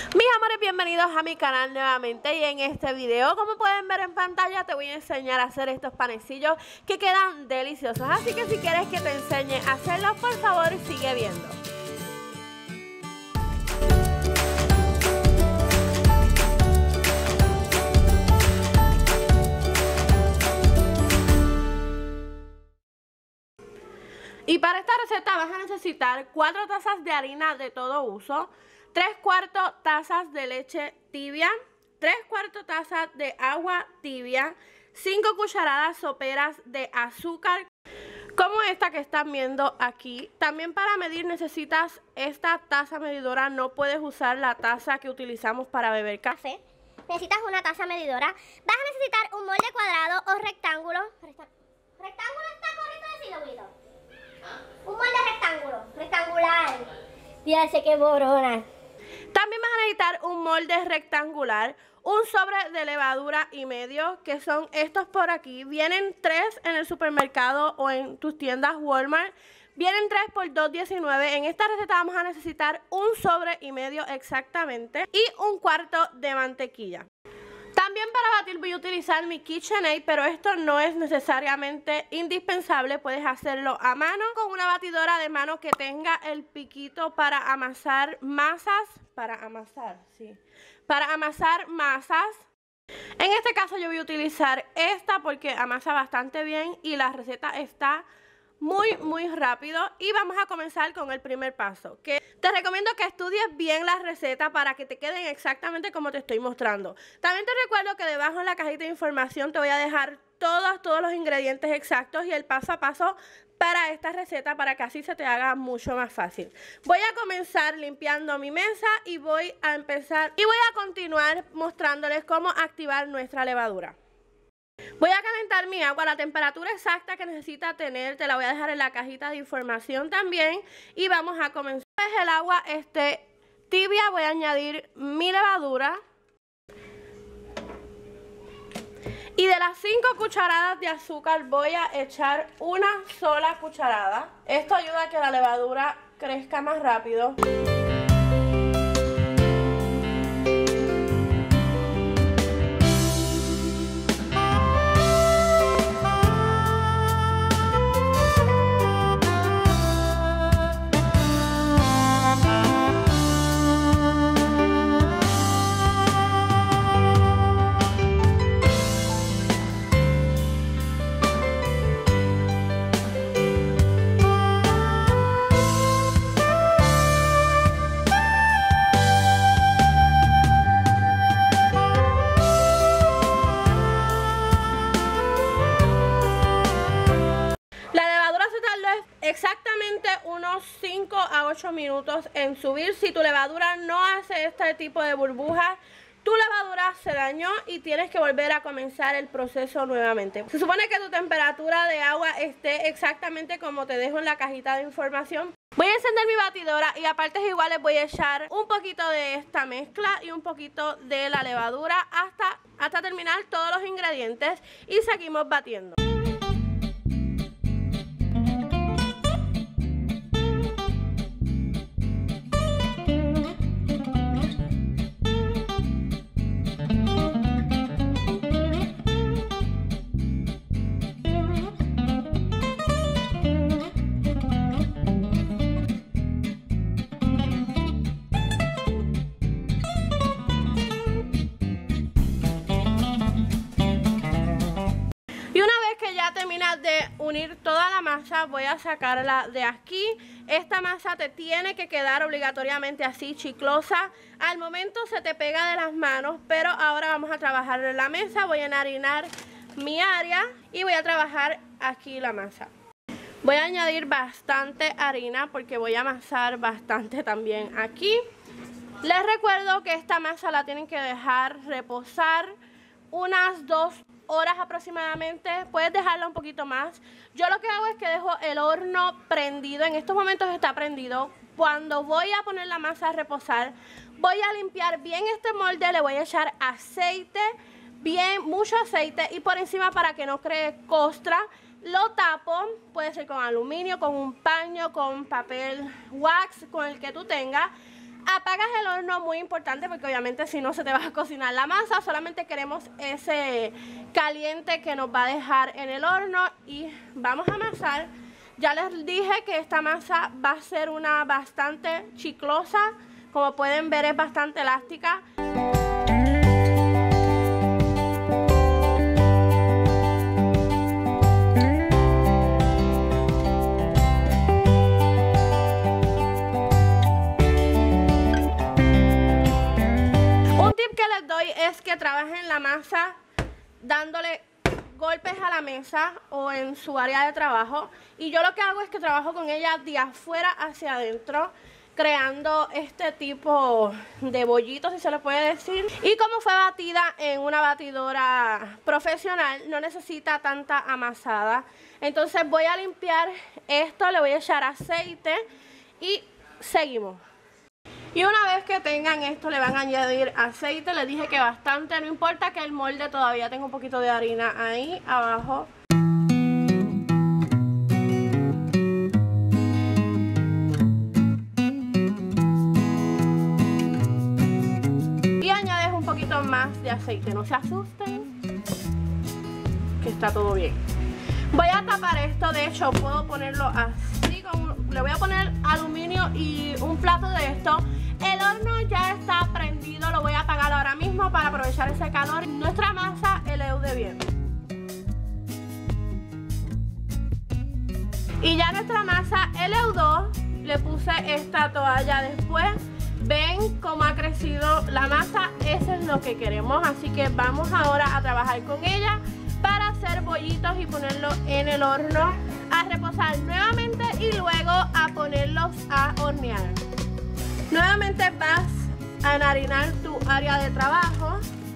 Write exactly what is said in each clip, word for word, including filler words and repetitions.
Mis amores, bienvenidos a mi canal nuevamente y en este video, como pueden ver en pantalla, te voy a enseñar a hacer estos panecillos que quedan deliciosos. Así que si quieres que te enseñe a hacerlos, por favor sigue viendo. Y para esta receta vas a necesitar cuatro tazas de harina de todo uso, tres cuartos tazas de leche tibia, tres cuartos tazas de agua tibia, cinco cucharadas soperas de azúcar, como esta que están viendo aquí. También para medir necesitas esta taza medidora, no puedes usar la taza que utilizamos para beber café. Necesitas una taza medidora. Vas a necesitar un molde cuadrado o rectángulo. ¿Rectángulo está correcto decirlo, Guido? Un molde rectángulo, rectangular. Fíjense qué borona. También vas a necesitar un molde rectangular, un sobre de levadura y medio, que son estos por aquí. Vienen tres en el supermercado o en tus tiendas Walmart. Vienen tres por dos diecinueve. En esta receta vamos a necesitar un sobre y medio exactamente y un cuarto de mantequilla. También para batir voy a utilizar mi KitchenAid, pero esto no es necesariamente indispensable. Puedes hacerlo a mano con una batidora de mano que tenga el piquito para amasar masas. Para amasar, sí. Para amasar masas. En este caso yo voy a utilizar esta porque amasa bastante bien y la receta está muy muy rápido. Y vamos a comenzar con el primer paso, que te recomiendo que estudies bien la receta para que te queden exactamente como te estoy mostrando. También te recuerdo que debajo en la cajita de información te voy a dejar todos, todos los ingredientes exactos y el paso a paso para esta receta, para que así se te haga mucho más fácil. Voy a comenzar limpiando mi mesa y voy a empezar y voy a continuar mostrándoles cómo activar nuestra levadura. Voy a calentar mi agua a la temperatura exacta que necesita tener, te la voy a dejar en la cajita de información también. Y vamos a comenzar. El agua esté tibia, voy a añadir mi levadura. Y de las cinco cucharadas de azúcar voy a echar una sola cucharada. Esto ayuda a que la levadura crezca más rápido. Exactamente unos cinco a ocho minutos en subir. Si tu levadura no hace este tipo de burbujas, tu levadura se dañó y tienes que volver a comenzar el proceso nuevamente. Se supone que tu temperatura de agua esté exactamente como te dejo en la cajita de información. Voy a encender mi batidora y a partes iguales voy a echar un poquito de esta mezcla y un poquito de la levadura hasta, hasta terminar todos los ingredientes y seguimos batiendo. De unir toda la masa, voy a sacarla de aquí. Esta masa te tiene que quedar obligatoriamente así chiclosa. Al momento se te pega de las manos, pero ahora vamos a trabajar en la mesa. Voy a enharinar mi área y voy a trabajar aquí la masa. Voy a añadir bastante harina porque voy a amasar bastante también aquí. Les recuerdo que esta masa la tienen que dejar reposar unas dos horas aproximadamente. Puedes dejarla un poquito más. Yo lo que hago es que dejo el horno prendido. En estos momentos está prendido. Cuando voy a poner la masa a reposar, voy a limpiar bien este molde. Le voy a echar aceite, bien, mucho aceite, y por encima, para que no cree costra, lo tapo. Puede ser con aluminio, con un paño, con papel wax, con el que tú tengas. Apagas el horno, muy importante, porque obviamente si no se te va a cocinar la masa. Solamente queremos ese caliente que nos va a dejar en el horno y vamos a amasar. Ya les dije que esta masa va a ser una bastante chiclosa. Como pueden ver, es bastante elástica. Es que trabajen la masa dándole golpes a la mesa o en su área de trabajo, y yo lo que hago es que trabajo con ella de afuera hacia adentro, creando este tipo de bollitos, si se le puede decir. Y como fue batida en una batidora profesional, no necesita tanta amasada. Entonces voy a limpiar esto, le voy a echar aceite y seguimos. Y una vez que tengan esto, le van a añadir aceite. Les dije que bastante, no importa que el molde todavía tenga un poquito de harina ahí abajo. Y añades un poquito más de aceite, no se asusten, que está todo bien. Voy a tapar esto, de hecho puedo ponerlo así, con, le voy a poner aluminio y un plato de esto. El horno ya está prendido, lo voy a apagar ahora mismo para aprovechar ese calor. Nuestra masa eleude bien. Y ya nuestra masa eleudó, le puse esta toalla después. Ven cómo ha crecido la masa, eso es lo que queremos. Así que vamos ahora a trabajar con ella para hacer bollitos y ponerlo en el horno a reposar nuevamente y luego a ponerlos a hornear. Nuevamente vas a enharinar tu área de trabajo.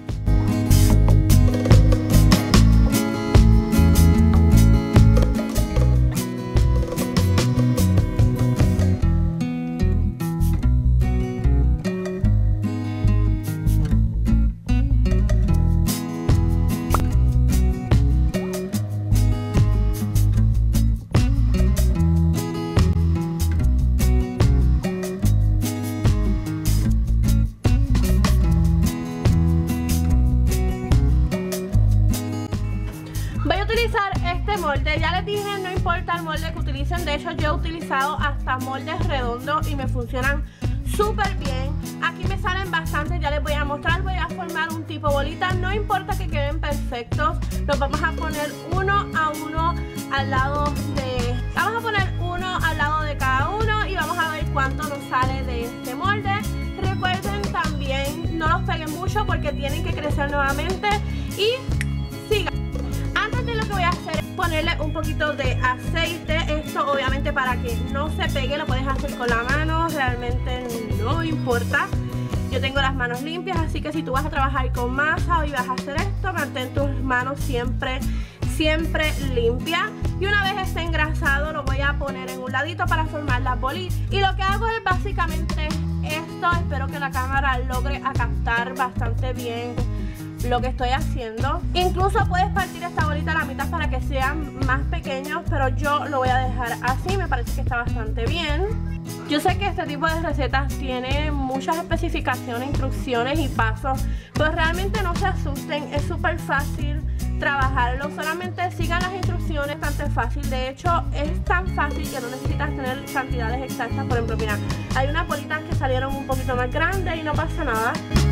Este molde, ya les dije, no importa el molde que utilicen. De hecho, yo he utilizado hasta moldes redondos y me funcionan súper bien. Aquí me salen bastantes, ya les voy a mostrar. Voy a formar un tipo bolita, no importa que queden perfectos. Los vamos a poner uno a uno al lado de... Vamos a poner uno al lado de cada uno y vamos a ver cuánto nos sale de este molde. Recuerden también, no los peguen mucho porque tienen que crecer nuevamente y sigan. Antes de lo que voy a hacer es ponerle un poquito de aceite. Esto obviamente para que no se pegue, lo puedes hacer con la mano, realmente no importa. Yo tengo las manos limpias, así que si tú vas a trabajar con masa y vas a hacer esto, mantén tus manos siempre, siempre limpias. Y una vez esté engrasado lo voy a poner en un ladito para formar las bolitas. Y lo que hago es básicamente esto. Espero que la cámara logre a captar bastante bien lo que estoy haciendo. Incluso puedes partir esta bolita a la mitad para que sean más pequeños, pero yo lo voy a dejar así, me parece que está bastante bien. Yo sé que este tipo de recetas tiene muchas especificaciones, instrucciones y pasos, pues realmente no se asusten, es súper fácil trabajarlo, solamente sigan las instrucciones, bastante fácil. De hecho es tan fácil que no necesitas tener cantidades exactas. Por ejemplo, mira, hay unas bolitas que salieron un poquito más grandes y no pasa nada.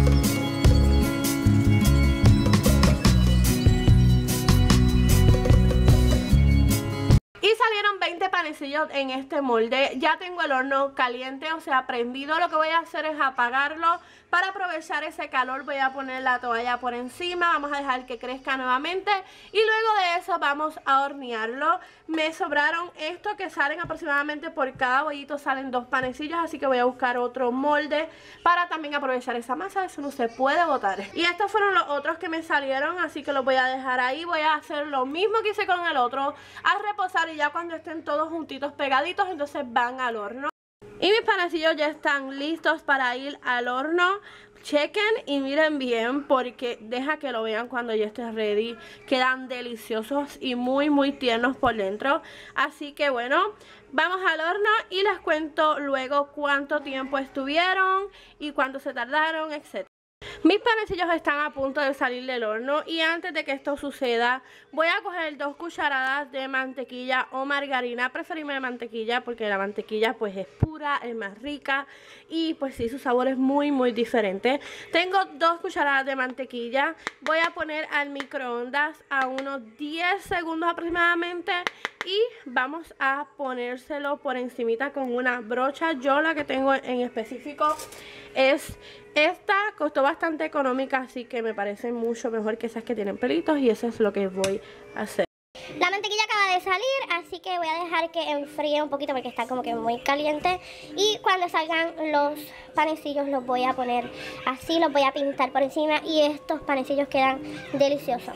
Y salieron veinte panecillos en este molde. Ya tengo el horno caliente, o sea, prendido. Lo que voy a hacer es apagarlo. Para aprovechar ese calor voy a poner la toalla por encima. Vamos a dejar que crezca nuevamente. Y luego de eso vamos a hornearlo. Me sobraron estos que salen aproximadamente por cada bollito. Salen dos panecillos, así que voy a buscar otro molde para también aprovechar esa masa. Eso no se puede botar. Y estos fueron los otros que me salieron, así que los voy a dejar ahí. Voy a hacer lo mismo que hice con el otro, a reposar, y ya cuando estén todos juntitos pegaditos, entonces van al horno. Y mis panecillos ya están listos para ir al horno. chequen y miren bien, porque deja que lo vean cuando ya esté ready. Quedan deliciosos y muy muy tiernos por dentro. Así que bueno, vamos al horno y les cuento luego cuánto tiempo estuvieron y cuánto se tardaron, etcétera. Mis panecillos están a punto de salir del horno y antes de que esto suceda voy a coger dos cucharadas de mantequilla o margarina. Preferirme de mantequilla porque la mantequilla pues es pura, es más rica y pues sí, su sabor es muy muy diferente. Tengo dos cucharadas de mantequilla, voy a poner al microondas a unos diez segundos aproximadamente y vamos a ponérselo por encimita con una brocha. Yo la que tengo en específico es esta, costó bastante económica, así que me parece mucho mejor que esas que tienen pelitos y eso es lo que voy a hacer. La mantequilla acaba de salir, así que voy a dejar que enfríe un poquito porque está como que muy caliente. Y cuando salgan los panecillos los voy a poner así, los voy a pintar por encima y estos panecillos quedan deliciosos.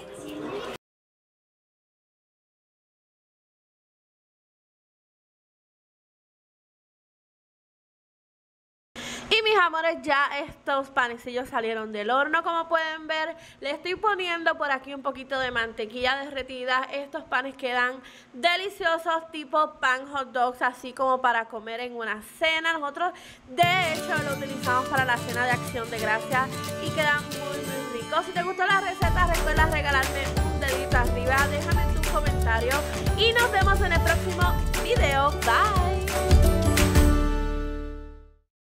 Y mis amores, ya estos panecillos salieron del horno. Como pueden ver, le estoy poniendo por aquí un poquito de mantequilla derretida. Estos panes quedan deliciosos, tipo pan hot dogs, así como para comer en una cena. Nosotros de hecho lo utilizamos para la cena de Acción de Gracias y quedan muy muy ricos. Si te gustó la receta, recuerda regalarme un dedito arriba, déjame tus comentarios y nos vemos en el próximo video. Bye.